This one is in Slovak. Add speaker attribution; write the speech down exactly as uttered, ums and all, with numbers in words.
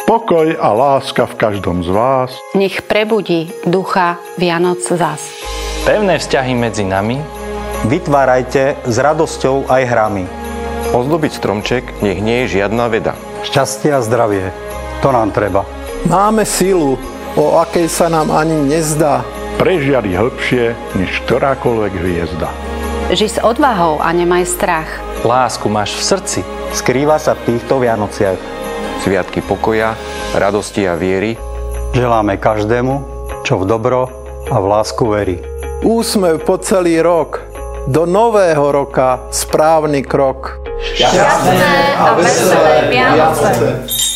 Speaker 1: Pokoj a láska v každom z vás.
Speaker 2: Nech prebudí ducha Vianoc zas.
Speaker 3: Pevné vzťahy medzi nami
Speaker 4: vytvárajte s radosťou aj hrami.
Speaker 5: Ozdobiť stromček nech nie je žiadna veda.
Speaker 4: Šťastie a zdravie, to nám treba.
Speaker 6: Máme silu, o akej sa nám ani nezdá.
Speaker 1: Prežiari hlbšie než ktorákoľvek hviezda.
Speaker 2: Ži s odvahou a nemaj strach.
Speaker 3: Lásku máš v srdci.
Speaker 4: Skrýva sa v týchto Vianociach.
Speaker 5: Sviatky pokoja, radosti a viery.
Speaker 4: Želáme každému, čo v dobro a v lásku verí.
Speaker 6: Úsmev po celý rok, do nového roka správny krok.
Speaker 7: Šťastné a veselé Vianoce.